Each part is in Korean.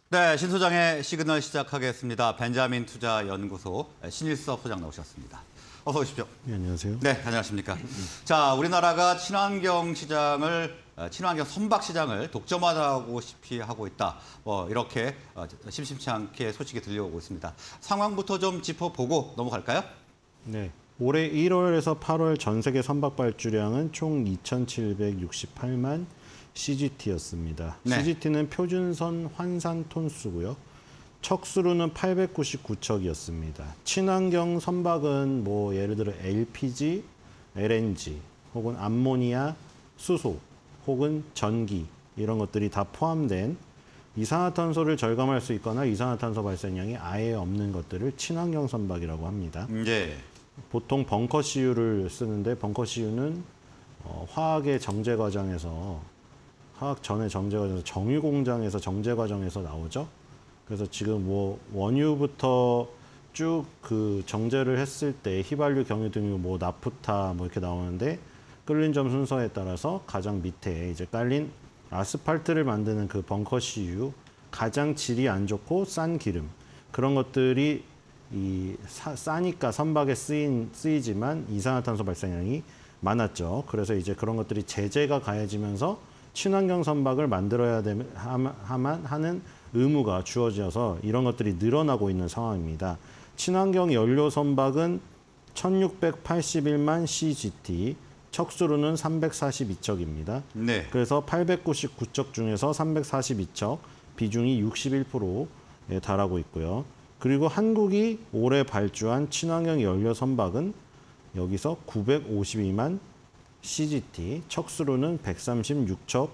네, 신 소장의 시그널 시작하겠습니다. 벤자민 투자연구소 신일섭 소장 나오셨습니다. 어서 오십시오. 네, 안녕하세요. 네, 안녕하십니까. 자, 우리나라가 친환경 선박 시장을 독점하다시피 하고 있다. 이렇게 심심치 않게 소식이 들려오고 있습니다. 상황부터 좀 짚어보고 넘어갈까요? 네, 올해 1월에서 8월 전 세계 선박 발주량은 총 2,768만 CGT였습니다. 네. CGT는 표준선 환산 톤수고요. 척수로는 899척이었습니다. 친환경 선박은 예를 들어 LPG, LNG, 혹은 암모니아, 수소, 혹은 전기 이런 것들이 다 포함된 이산화탄소를 절감할 수 있거나 이산화탄소 발생량이 아예 없는 것들을 친환경 선박이라고 합니다. 네. 보통 벙커CU를 쓰는데 벙커CU는 화학의 정제 과정에서 화학 전의 정제 과정에서 정유 공장에서 정제 과정에서 나오죠. 그래서 지금 원유부터 쭉 그 정제를 했을 때 휘발유, 경유 등유, 나프타 이렇게 나오는데 끓는 점 순서에 따라서 가장 밑에 이제 깔린 아스팔트를 만드는 그 벙커CU 가장 질이 안 좋고 싼 기름 그런 것들이 싸니까 선박에 쓰이지만 이산화탄소 발생량이 많았죠. 그래서 이제 그런 것들이 제재가 가해지면서 친환경 선박을 만들어야 하는 의무가 주어져서 이런 것들이 늘어나고 있는 상황입니다. 친환경 연료 선박은 1,681만 CGT, 척수로는 342척입니다. 네. 그래서 899척 중에서 342척, 비중이 61%에 달하고 있고요. 그리고 한국이 올해 발주한 친환경 연료 선박은 여기서 952만 CGT, 척수로는 136척,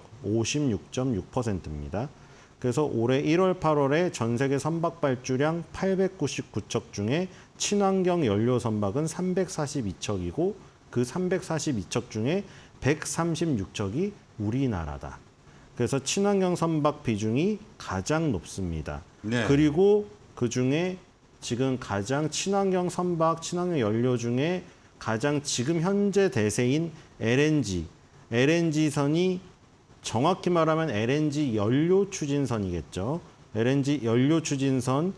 56.6%입니다. 그래서 올해 1월, 8월에 전 세계 선박 발주량 899척 중에 친환경 연료 선박은 342척이고 그 342척 중에 136척이 우리나라다. 그래서 친환경 선박 비중이 가장 높습니다. 네. 그리고 그중에 지금 가장 친환경 선박, 친환경 연료 중에 가장 지금 현재 대세인 LNG선이 정확히 말하면 LNG 연료 추진선이겠죠. LNG 연료 추진선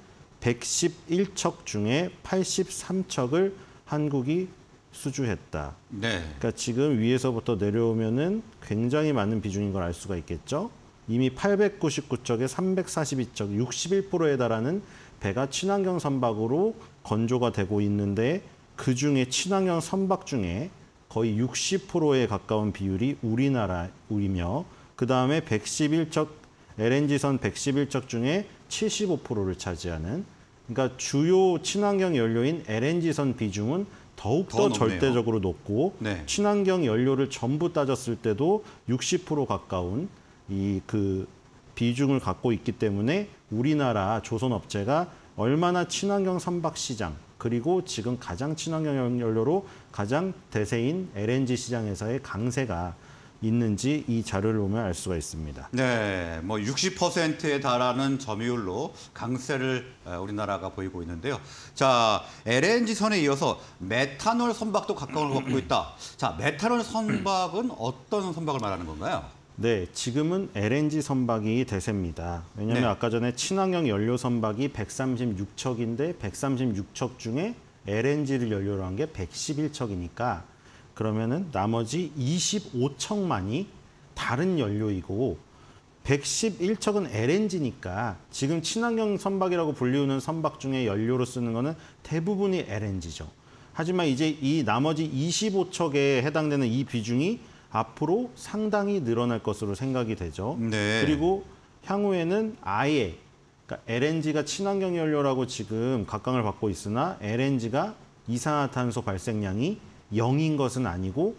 111척 중에 83척을 한국이 수주했다. 네. 그러니까 지금 위에서부터 내려오면은 굉장히 많은 비중인 걸 알 수가 있겠죠. 이미 899척에 342척, 61%에 달하는 배가 친환경 선박으로 건조가 되고 있는데 그중에 친환경 선박 중에 거의 60%에 가까운 비율이 우리나라이며 그다음에 111척 LNG선 111척 중에 75%를 차지하는 그러니까 주요 친환경 연료인 LNG선 비중은 더욱더 절대적으로 높고 네. 친환경 연료를 전부 따졌을 때도 60% 가까운 그 비중을 갖고 있기 때문에 우리나라 조선업체가 얼마나 친환경 선박 시장 그리고 지금 가장 친환경 연료로 가장 대세인 LNG 시장에서의 강세가 있는지 이 자료를 보면 알 수가 있습니다. 네, 60%에 달하는 점유율로 강세를 우리나라가 보이고 있는데요. 자, LNG 선에 이어서 메탄올 선박도 각광을 받고 있다. 자, 메탄올 선박은 어떤 선박을 말하는 건가요? 네, 지금은 LNG 선박이 대세입니다. 왜냐하면 네. 아까 전에 친환경 연료 선박이 136척인데 136척 중에 LNG를 연료로 한 게 111척이니까 그러면은 나머지 25척만이 다른 연료이고 111척은 LNG니까 지금 친환경 선박이라고 불리우는 선박 중에 연료로 쓰는 거는 대부분이 LNG죠. 하지만 이제 이 나머지 25척에 해당되는 이 비중이 앞으로 상당히 늘어날 것으로 생각이 되죠. 네. 그리고 향후에는 아예 그러니까 LNG가 친환경 연료라고 지금 각광을 받고 있으나 LNG가 이산화탄소 발생량이 0인 것은 아니고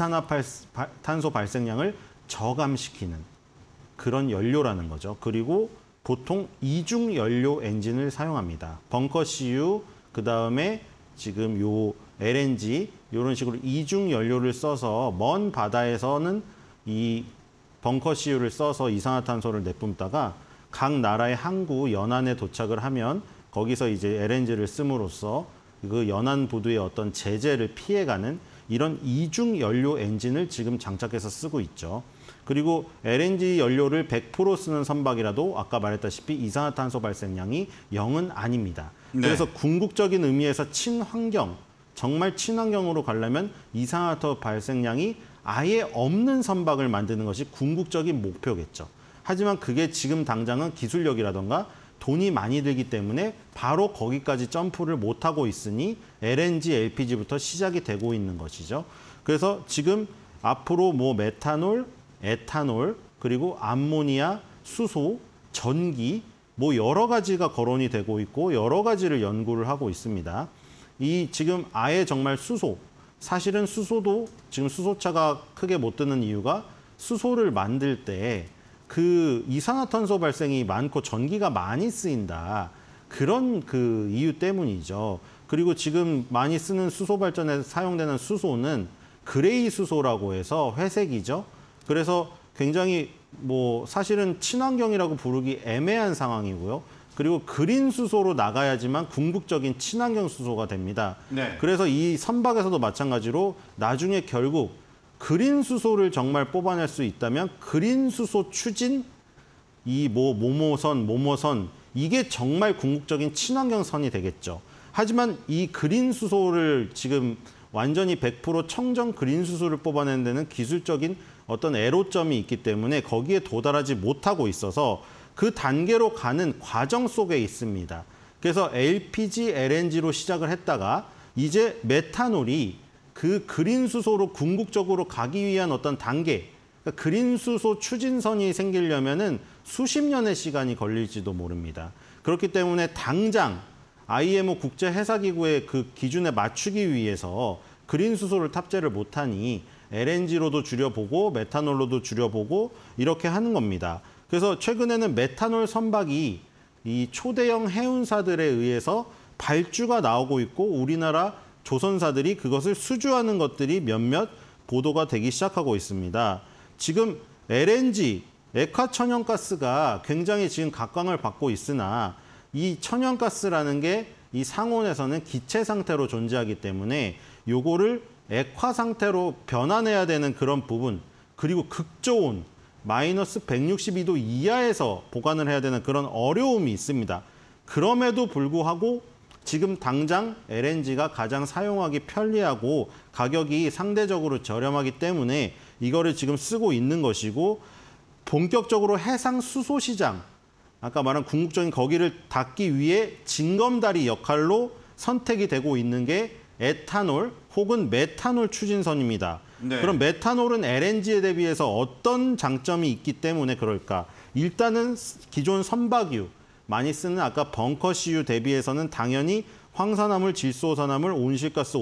이산화탄소 발생량을 저감시키는 그런 연료라는 거죠. 그리고 보통 이중 연료 엔진을 사용합니다. 벙커CU, 그다음에 지금 요 LNG 이런 식으로 이중 연료를 써서 먼 바다에서는 이 벙커CU를 써서 이산화탄소를 내뿜다가 각 나라의 항구 연안에 도착을 하면 거기서 이제 LNG를 씀으로써 그 연안 부두의 어떤 제재를 피해가는 이런 이중 연료 엔진을 지금 장착해서 쓰고 있죠. 그리고 LNG 연료를 100% 쓰는 선박이라도 아까 말했다시피 이산화탄소 발생량이 0은 아닙니다. 네. 그래서 궁극적인 의미에서 친환경, 정말 친환경으로 가려면 이산화탄소 발생량이 아예 없는 선박을 만드는 것이 궁극적인 목표겠죠. 하지만 그게 지금 당장은 기술력이라던가 돈이 많이 들기 때문에 바로 거기까지 점프를 못하고 있으니 LNG, LPG부터 시작이 되고 있는 것이죠. 그래서 지금 앞으로 뭐 메탄올, 에탄올, 그리고 암모니아, 수소, 전기 뭐 여러 가지가 거론이 되고 있고 여러 가지를 연구를 하고 있습니다. 이 지금 아예 정말 수소, 사실은 수소도 지금 수소차가 크게 못 뜨는 이유가 수소를 만들 때 그 이산화탄소 발생이 많고 전기가 많이 쓰인다. 그런 그 이유 때문이죠. 그리고 지금 많이 쓰는 수소 발전에 사용되는 수소는 그레이 수소라고 해서 회색이죠. 그래서 굉장히 뭐 사실은 친환경이라고 부르기 애매한 상황이고요. 그리고 그린 수소로 나가야지만 궁극적인 친환경 수소가 됩니다. 네. 그래서 이 선박에서도 마찬가지로 나중에 결국 그린 수소를 정말 뽑아낼 수 있다면 그린 수소 추진 이 뭐 모모선 이게 정말 궁극적인 친환경 선이 되겠죠. 하지만 이 그린 수소를 지금 완전히 100% 청정 그린 수소를 뽑아내는 데는 기술적인 어떤 애로점이 있기 때문에 거기에 도달하지 못하고 있어서 그 단계로 가는 과정 속에 있습니다. 그래서 LPG, LNG로 시작을 했다가 이제 메탄올이 그 그린 수소로 궁극적으로 가기 위한 어떤 단계, 그러니까 그린 수소 추진선이 생기려면은 수십 년의 시간이 걸릴지도 모릅니다. 그렇기 때문에 당장 IMO 국제해사기구의 그 기준에 맞추기 위해서 그린 수소를 탑재를 못하니 LNG로도 줄여보고 메탄올로도 줄여보고 이렇게 하는 겁니다. 그래서 최근에는 메탄올 선박이 이 초대형 해운사들에 의해서 발주가 나오고 있고 우리나라 조선사들이 그것을 수주하는 것들이 몇몇 보도가 되기 시작하고 있습니다. 지금 LNG, 액화천연가스가 굉장히 지금 각광을 받고 있으나 이 천연가스라는 게 이 상온에서는 기체 상태로 존재하기 때문에 요거를 액화 상태로 변환해야 되는 그런 부분, 그리고 극저온, 마이너스 162도 이하에서 보관을 해야 되는 그런 어려움이 있습니다. 그럼에도 불구하고 지금 당장 LNG가 가장 사용하기 편리하고 가격이 상대적으로 저렴하기 때문에 이거를 지금 쓰고 있는 것이고 본격적으로 해상 수소 시장, 아까 말한 궁극적인 거기를 닫기 위해 징검다리 역할로 선택이 되고 있는 게 에탄올 혹은 메탄올 추진선입니다. 네. 그럼 메탄올은 LNG에 대비해서 어떤 장점이 있기 때문에 그럴까? 일단은 기존 선박유, 많이 쓰는 아까 벙커CU 대비해서는 당연히 황산화물, 질소산화물, 온실가스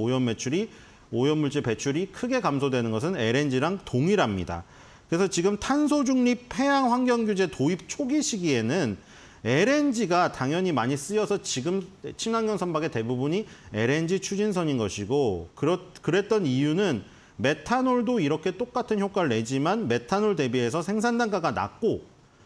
오염물질 배출이 크게 감소되는 것은 LNG랑 동일합니다. 그래서 지금 탄소 중립 해양 환경 규제 도입 초기 시기에는 LNG가 당연히 많이 쓰여서 지금 친환경 선박의 대부분이 LNG 추진선인 것이고 그랬던 이유는 메탄올도 이렇게 똑같은 효과를 내지만 메탄올 대비해서 생산 단가가 낮고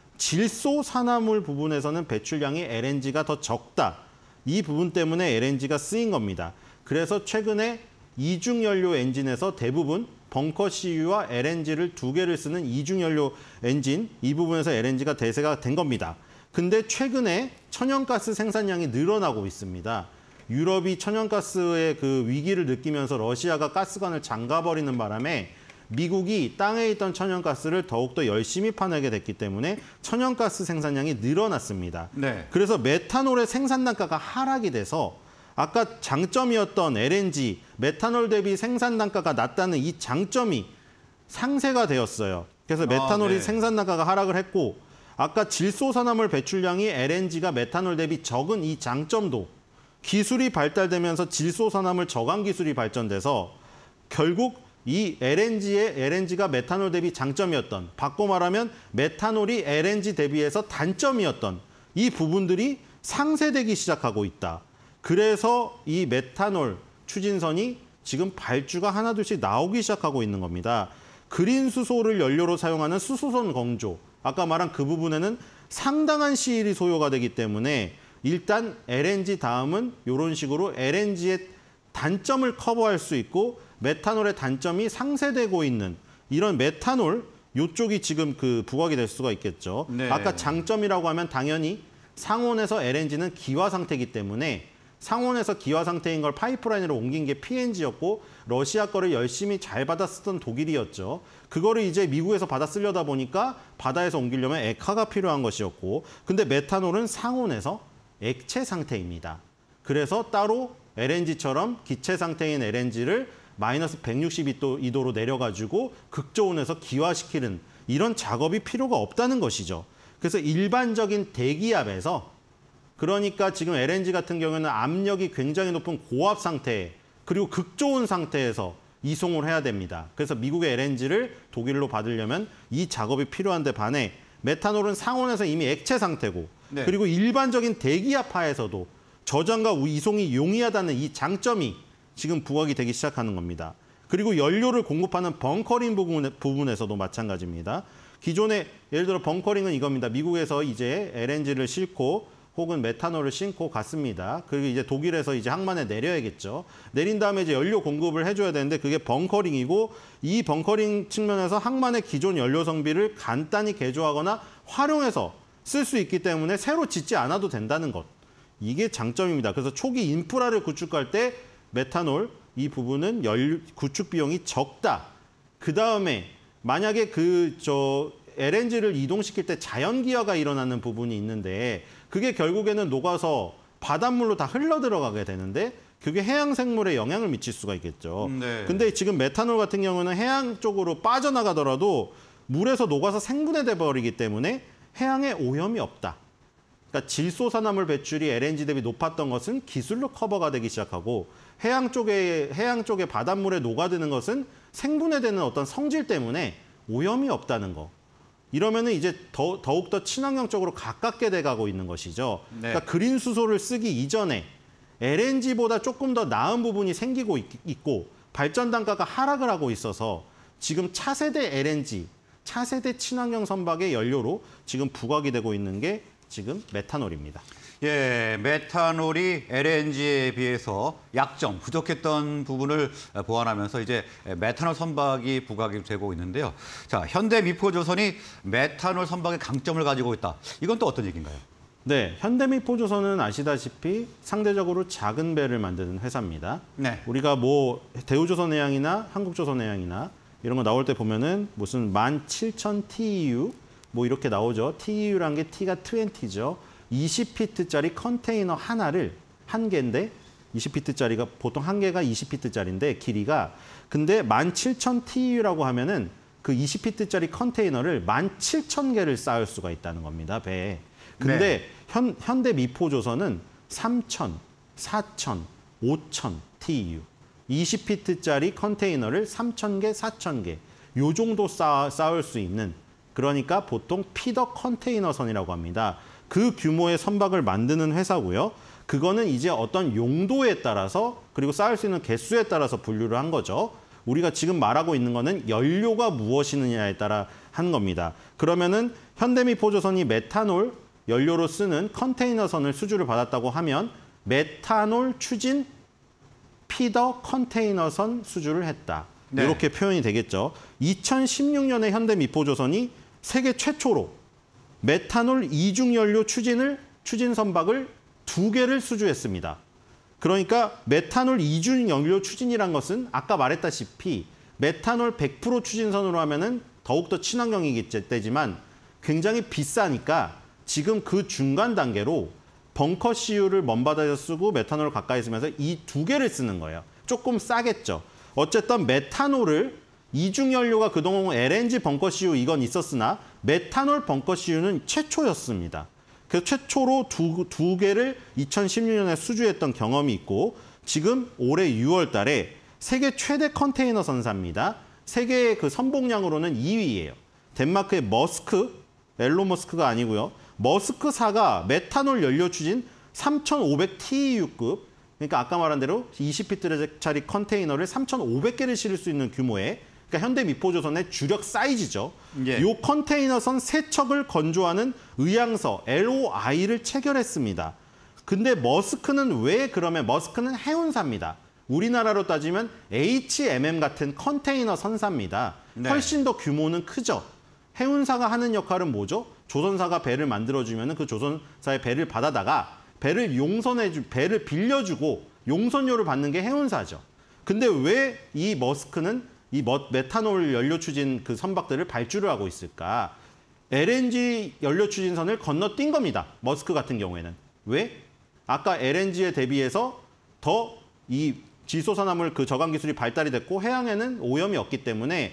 질소 산화물 부분에서는 배출량이 LNG가 더 적다. 이 부분 때문에 LNG가 쓰인 겁니다. 그래서 최근에 이중연료 엔진에서 대부분 벙커CU와 LNG를 두 개를 쓰는 이중연료 엔진, 이 부분에서 LNG가 대세가 된 겁니다. 근데 최근에 천연가스 생산량이 늘어나고 있습니다. 유럽이 천연가스의 그 위기를 느끼면서 러시아가 가스관을 잠가버리는 바람에 미국이 땅에 있던 천연가스를 더욱더 열심히 파내게 됐기 때문에 천연가스 생산량이 늘어났습니다. 네. 그래서 메탄올의 생산 단가가 하락이 돼서 아까 장점이었던 LNG, 메탄올 대비 생산 단가가 낮다는 이 장점이 상쇄가 되었어요. 그래서 메탄올이 네. 생산 단가가 하락을 했고 아까 질소산화물 배출량이 LNG가 메탄올 대비 적은 이 장점도 기술이 발달되면서 질소산화물 저감 기술이 발전돼서 결국 이 LNG가 메탄올 대비 장점이었던, 바꿔 말하면 메탄올이 LNG 대비해서 단점이었던 이 부분들이 상쇄되기 시작하고 있다. 그래서 이 메탄올 추진선이 지금 발주가 하나둘씩 나오기 시작하고 있는 겁니다. 그린 수소를 연료로 사용하는 수소선 건조, 아까 말한 그 부분에는 상당한 시일이 소요가 되기 때문에 일단 LNG 다음은 이런 식으로 LNG의 단점을 커버할 수 있고 메탄올의 단점이 상쇄되고 있는 이런 메탄올 요쪽이 지금 그 부각이 될 수가 있겠죠. 네. 아까 장점이라고 하면 당연히 상온에서 LNG는 기화 상태이기 때문에 상온에서 기화 상태인 걸 파이프라인으로 옮긴 게 PNG였고 러시아 거를 열심히 잘 받아 쓰던 독일이었죠. 그거를 이제 미국에서 받아 쓰려다 보니까 바다에서 옮기려면 액화가 필요한 것이었고 근데 메탄올은 상온에서 액체 상태입니다. 그래서 따로 LNG처럼 기체 상태인 LNG를 마이너스 162도로 내려가지고 극저온에서 기화시키는 이런 작업이 필요가 없다는 것이죠. 그래서 일반적인 대기압에서 그러니까 지금 LNG 같은 경우에는 압력이 굉장히 높은 고압 상태 그리고 극저온 상태에서 이송을 해야 됩니다. 그래서 미국의 LNG를 독일로 받으려면 이 작업이 필요한데 반해 메탄올은 상온에서 이미 액체 상태고 네. 그리고 일반적인 대기압 하에서도 저장과 이송이 용이하다는 이 장점이 지금 부각이 되기 시작하는 겁니다. 그리고 연료를 공급하는 벙커링 부분에서도 마찬가지입니다. 기존에 예를 들어 벙커링은 이겁니다. 미국에서 이제 LNG를 싣고 혹은 메탄올을 싣고 갔습니다. 그리고 이제 독일에서 이제 항만에 내려야겠죠. 내린 다음에 이제 연료 공급을 해줘야 되는데 그게 벙커링이고 이 벙커링 측면에서 항만의 기존 연료 성비를 간단히 개조하거나 활용해서 쓸 수 있기 때문에 새로 짓지 않아도 된다는 것. 이게 장점입니다. 그래서 초기 인프라를 구축할 때 메탄올 이 부분은 구축 비용이 적다. 그 다음에 만약에 LNG를 이동시킬 때 자연기화가 일어나는 부분이 있는데 그게 결국에는 녹아서 바닷물로 다 흘러 들어가게 되는데 그게 해양 생물에 영향을 미칠 수가 있겠죠. 네. 근데 지금 메탄올 같은 경우는 해양 쪽으로 빠져나가더라도 물에서 녹아서 생분해돼 버리기 때문에 해양에 오염이 없다. 그러니까 질소산화물 배출이 LNG 대비 높았던 것은 기술로 커버가 되기 시작하고 해양 쪽에 바닷물에 녹아드는 것은 생분해되는 어떤 성질 때문에 오염이 없다는 거. 이러면은 이제 더욱더 친환경적으로 가깝게 돼가고 있는 것이죠. 네. 그러니까 그린 수소를 쓰기 이전에 LNG보다 조금 더 나은 부분이 생기고 있고 발전 단가가 하락을 하고 있어서 지금 차세대 LNG, 차세대 친환경 선박의 연료로 지금 부각이 되고 있는 게 지금 메탄올입니다. 예, 메탄올이 LNG에 비해서 약점, 부족했던 부분을 보완하면서 이제 메탄올 선박이 부각이 되고 있는데요. 자, 현대미포조선이 메탄올 선박의 강점을 가지고 있다. 이건 또 어떤 얘기인가요? 네, 현대미포조선은 아시다시피 상대적으로 작은 배를 만드는 회사입니다. 네. 우리가 뭐 대우조선해양이나 한국조선해양이나 이런 거 나올 때 보면은 무슨 17,000 TEU 뭐 이렇게 나오죠. TEU란 게 T가 20죠. 20피트짜리 컨테이너 하나를 한 개인데 20피트짜리가 보통 한 개가 20피트짜리인데 길이가 근데 17,000 TEU라고 하면은 그 20피트짜리 컨테이너를 17,000개를 쌓을 수가 있다는 겁니다. 배에. 근데 네. 현대미포조선은 3,000, 4,000, 5,000 TEU 20피트짜리 컨테이너를 3,000개, 4,000개 요 정도 쌓을 수 있는 그러니까 보통 피더 컨테이너선이라고 합니다. 그 규모의 선박을 만드는 회사고요. 그거는 이제 어떤 용도에 따라서 그리고 쌓을 수 있는 개수에 따라서 분류를 한 거죠. 우리가 지금 말하고 있는 거는 연료가 무엇이느냐에 따라 한 겁니다. 그러면은 현대미포조선이 메탄올 연료로 쓰는 컨테이너선을 수주를 받았다고 하면 메탄올 추진 피더 컨테이너선 수주를 했다. 네. 이렇게 표현이 되겠죠. 2016년에 현대미포조선이 세계 최초로 메탄올 이중 연료 추진 선박을 2개를 수주했습니다. 그러니까 메탄올 이중 연료 추진이란 것은 아까 말했다시피 메탄올 100% 추진선으로 하면은 더욱더 친환경이기 때지만 굉장히 비싸니까 지금 그 중간 단계로 벙커 CU를 먼 바다에서 쓰고 메탄올을 가까이 쓰면서 이 2개를 쓰는 거예요. 조금 싸겠죠. 어쨌든 메탄올을 이중 연료가 그동안 LNG 벙커 CU 이건 있었으나 메탄올 벙커 CU는 최초였습니다. 그래서 최초로 두 개를 2016년에 수주했던 경험이 있고 지금 올해 6월 달에 세계 최대 컨테이너 선사입니다. 세계의 그 선봉량으로는 2위예요. 덴마크의 앨론 머스크가 아니고요. 머스크사가 메탄올 연료 추진 3,500 TEU급 그러니까 아까 말한 대로 20피트짜리 컨테이너를 3,500개를 실을 수 있는 규모의 그러니까 현대미포조선의 주력 사이즈죠. 예. 이 컨테이너선 3척을 건조하는 의향서 LOI를 체결했습니다. 근데 머스크는 왜 그러면 머스크는 해운사입니다. 우리나라로 따지면 HMM 같은 컨테이너 선사입니다. 네. 훨씬 더 규모는 크죠. 해운사가 하는 역할은 뭐죠? 조선사가 배를 만들어주면 그 조선사의 배를 받아다가 배를 배를 빌려주고 용선료를 받는 게 해운사죠. 근데 왜 이 머스크는 이 메탄올 연료 추진 그 선박들을 발주를 하고 있을까? LNG 연료 추진선을 건너뛴 겁니다. 머스크 같은 경우에는. 왜? 아까 LNG에 대비해서 더 이 지소산화물 그 저감 기술이 발달이 됐고 해양에는 오염이 없기 때문에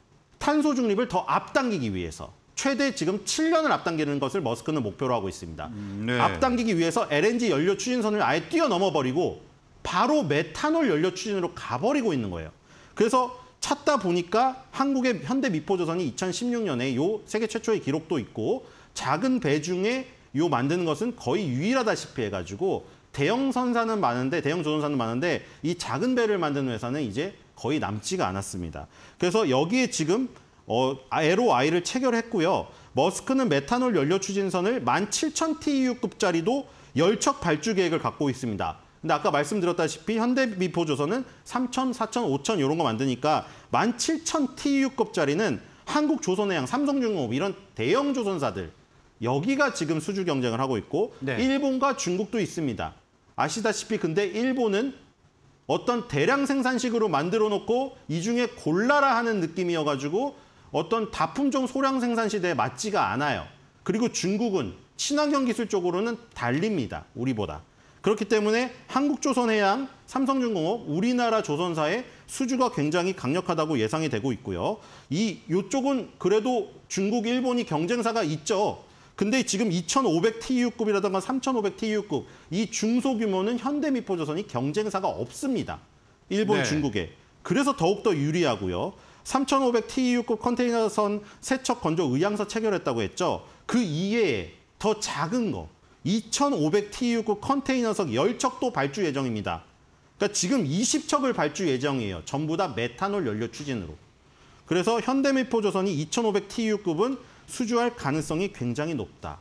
탄소 중립을 더 앞당기기 위해서 최대 지금 7년을 앞당기는 것을 머스크는 목표로 하고 있습니다. 네. 앞당기기 위해서 LNG 연료 추진선을 아예 뛰어넘어버리고 바로 메탄올 연료 추진으로 가버리고 있는 거예요. 그래서 찾다 보니까 한국의 현대미포조선이 2016년에 요 세계 최초의 기록도 있고 작은 배 중에 요 만드는 것은 거의 유일하다시피 해가지고 대형 선사는 많은데 대형 조선사는 많은데 이 작은 배를 만드는 회사는 이제 거의 남지가 않았습니다. 그래서 여기에 지금 LOI를 체결했고요. 머스크는 메탄올 연료 추진선을 17,000TEU급짜리도 10척 발주 계획을 갖고 있습니다. 근데 아까 말씀드렸다시피 현대미포조선은 3,000, 4,000, 5,000 이런 거 만드니까 17,000TEU급짜리는 한국 조선해양, 삼성중공업 이런 대형 조선사들 여기가 지금 수주 경쟁을 하고 있고 네. 일본과 중국도 있습니다. 아시다시피 근데 일본은 어떤 대량 생산식으로 만들어 놓고 이 중에 골라라 하는 느낌이어가지고 어떤 다품종 소량 생산 시대에 맞지가 않아요. 그리고 중국은 친환경 기술 쪽으로는 달립니다. 우리보다. 그렇기 때문에 한국조선해양, 삼성중공업, 우리나라 조선사의 수주가 굉장히 강력하다고 예상이 되고 있고요. 이쪽은 그래도 중국, 일본이 경쟁사가 있죠. 근데 지금 2,500TEU급이라든가 3,500TEU급 이 중소규모는 현대미포조선이 경쟁사가 없습니다. 일본, 네. 중국에. 그래서 더욱더 유리하고요. 3,500TEU급 컨테이너선 3척 건조 의향서 체결했다고 했죠. 그 이외에 더 작은 거 2,500TEU급 컨테이너석 10척도 발주 예정입니다. 그러니까 지금 20척을 발주 예정이에요. 전부 다 메탄올 연료 추진으로. 그래서 현대미포조선이 2,500TEU급은 수주할 가능성이 굉장히 높다.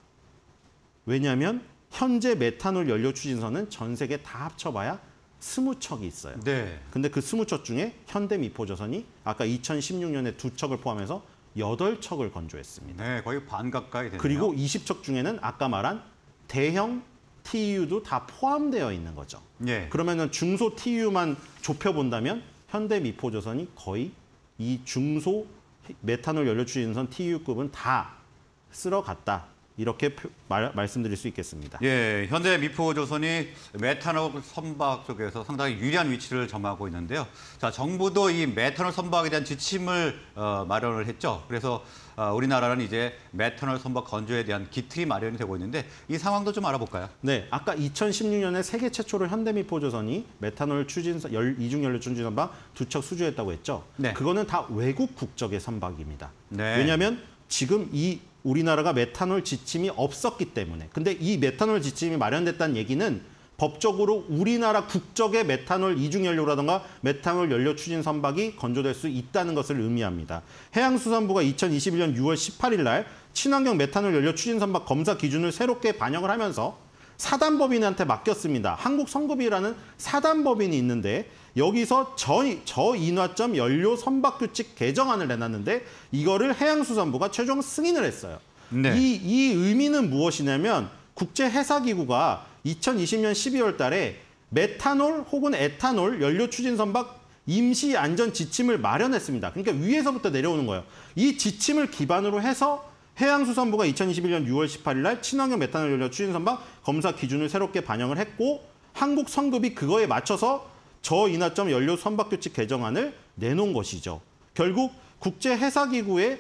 왜냐하면 현재 메탄올 연료 추진선은 전 세계 다 합쳐봐야 20척이 있어요. 네. 근데 그 20척 중에 현대미포조선이 아까 2016년에 2척을 포함해서 8척을 건조했습니다. 네, 거의 반 가까이 되네요. 그리고 20척 중에는 아까 말한 대형 TU도 다 포함되어 있는 거죠. 네. 그러면은 중소 TU만 좁혀본다면 현대미포조선이 거의 이 중소 메탄올 연료 추진선 TU급은 다 쓸어갔다. 이렇게 말씀드릴 수 있겠습니다. 예, 현대 미포조선이 메탄올 선박 쪽에서 상당히 유리한 위치를 점하고 있는데요. 자, 정부도 이 메탄올 선박에 대한 지침을 마련을 했죠. 그래서 우리나라는 이제 메탄올 선박 건조에 대한 기틀이 마련이 되고 있는데 이 상황도 좀 알아볼까요? 네, 아까 2016년에 세계 최초로 현대미포조선이 메탄올 이중 연료 추진 선박 2척 수주했다고 했죠. 네. 그거는 다 외국 국적의 선박입니다. 네. 왜냐하면 지금 우리나라가 메탄올 지침이 없었기 때문에. 근데 이 메탄올 지침이 마련됐다는 얘기는 법적으로 우리나라 국적의 메탄올 이중연료라든가 메탄올 연료 추진 선박이 건조될 수 있다는 것을 의미합니다. 해양수산부가 2021년 6월 18일 날 친환경 메탄올 연료 추진 선박 검사 기준을 새롭게 반영을 하면서 사단법인한테 맡겼습니다. 한국성급이라는 사단법인이 있는데 여기서 저인화점 연료 선박 규칙 개정안을 내놨는데 이거를 해양수산부가 최종 승인을 했어요. 네. 이 의미는 무엇이냐면 국제해사기구가 2020년 12월 달에 메탄올 혹은 에탄올 연료 추진 선박 임시 안전 지침을 마련했습니다. 그러니까 위에서부터 내려오는 거예요. 이 지침을 기반으로 해서 해양수산부가 2021년 6월 18일 날 친환경 메탄올 연료 추진 선박 검사 기준을 새롭게 반영을 했고 한국성급이 그거에 맞춰서 저인화점 연료 선박 규칙 개정안을 내놓은 것이죠. 결국 국제해사기구의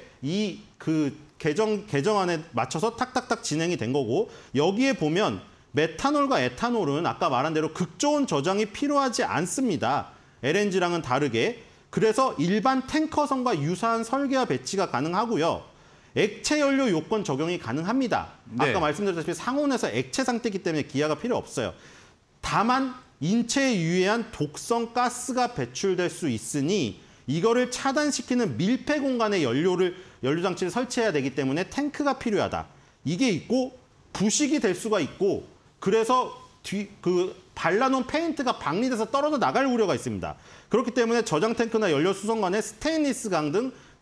개정안에 맞춰서 탁탁탁 진행이 된 거고 여기에 보면 메탄올과 에탄올은 아까 말한 대로 극저온 저장이 필요하지 않습니다. LNG랑은 다르게. 그래서 일반 탱커선과 유사한 설계와 배치가 가능하고요. 액체 연료 요건 적용이 가능합니다. 네. 아까 말씀드렸다시피 상온에서 액체 상태이기 때문에 기아가 필요 없어요. 다만 인체에 유해한 독성 가스가 배출될 수 있으니 이거를 차단시키는 밀폐 공간에 연료 장치를 설치해야 되기 때문에 탱크가 필요하다. 이게 있고 부식이 될 수가 있고 그래서 발라놓은 페인트가 방리돼서 떨어져 나갈 우려가 있습니다. 그렇기 때문에 저장 탱크나 연료 수송관에 스테인리스 강 등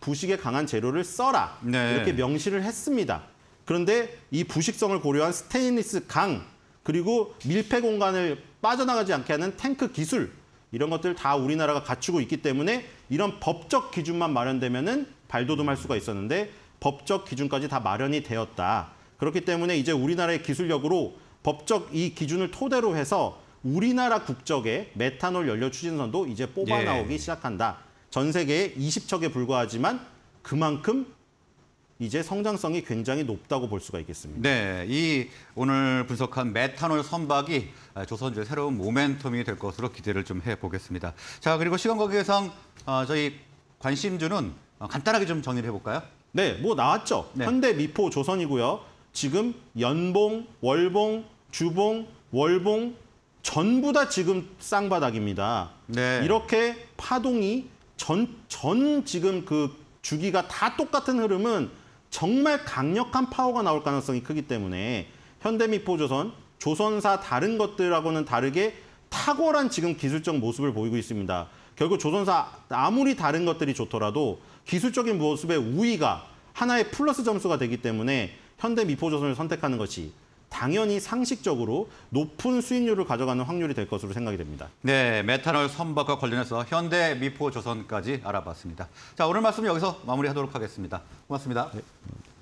부식에 강한 재료를 써라. 네. 이렇게 명시를 했습니다. 그런데 이 부식성을 고려한 스테인리스 강, 그리고 밀폐 공간을 빠져나가지 않게 하는 탱크 기술, 이런 것들 다 우리나라가 갖추고 있기 때문에 이런 법적 기준만 마련되면은 발돋움할 수가 있었는데 법적 기준까지 다 마련이 되었다. 그렇기 때문에 이제 우리나라의 기술력으로 법적 이 기준을 토대로 해서 우리나라 국적의 메탄올 연료 추진선도 이제 뽑아 나오기 시작한다. 전 세계에 20척에 불과하지만 그만큼 이제 성장성이 굉장히 높다고 볼 수가 있겠습니다. 네, 이 오늘 분석한 메탄올 선박이 조선주의 새로운 모멘텀이 될 것으로 기대를 좀 해보겠습니다. 자, 그리고 시간 관계상 저희 관심주는 간단하게 좀 정리를 해볼까요? 네, 뭐 나왔죠. 네. 현대, 미포, 조선이고요. 지금 연봉, 월봉, 주봉, 월봉 전부 다 지금 쌍바닥입니다. 네. 이렇게 파동이 전 지금 그 주기가 다 똑같은 흐름은 정말 강력한 파워가 나올 가능성이 크기 때문에 현대미포조선, 조선사 다른 것들하고는 다르게 탁월한 지금 기술적 모습을 보이고 있습니다. 결국 조선사 아무리 다른 것들이 좋더라도 기술적인 모습의 우위가 하나의 플러스 점수가 되기 때문에 현대미포조선을 선택하는 것이 당연히 상식적으로 높은 수익률을 가져가는 확률이 될 것으로 생각이 됩니다. 네, 메탄올 선박과 관련해서 현대미포조선까지 알아봤습니다. 자, 오늘 말씀 여기서 마무리하도록 하겠습니다. 고맙습니다. 네.